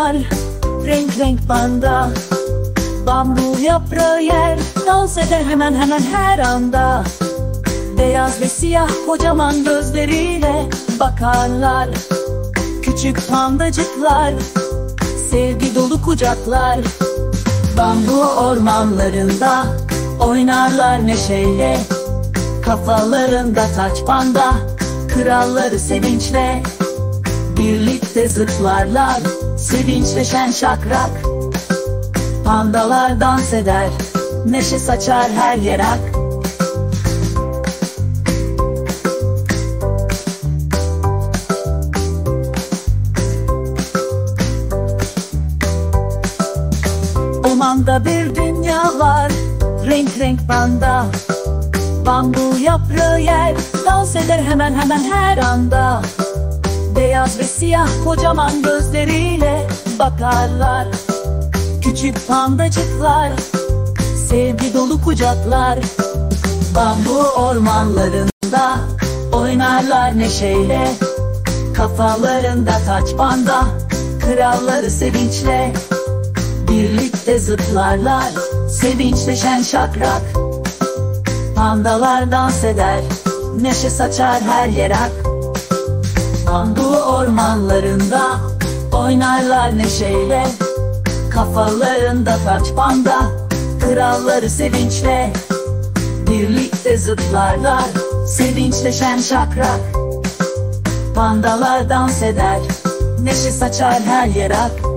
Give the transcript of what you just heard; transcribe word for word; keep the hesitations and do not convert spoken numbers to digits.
Bakanlar, renk renk panda, bambu yaprağı yer, dans eder hemen hemen her anda. Beyaz ve siyah kocaman gözleriyle bakarlar. Küçük pandacıklar, sevgi dolu kucaklar. Bambu ormanlarında oynarlar neşeyle. Kafalarında taç panda, kralları sevinçle. Birlikte zıplarlar, sevinçle şen şakrak. Pandalar dans eder, neşe saçar her yer ak. Ormanda bir dünya var, renk renk panda, bambu yaprağı yer, dans eder hemen hemen her anda. Beyaz ve siyah kocaman gözleriyle bakarlar. Küçük pandacıklar, sevgi dolu kucaklar. Bambu ormanlarında oynarlar neşeyle. Kafalarında taç panda, kralları sevinçle. Birlikte zıplarlar, sevinçle şen şakrak. Pandalar dans eder, neşe saçar her yer ak. Bambu ormanlarında oynarlar neşeyle. Kafalarında taç panda, kralları sevinçle. Birlikte zıplarlar, sevinçle şen şakrak. Pandalar dans eder, neşe saçar her yer ak.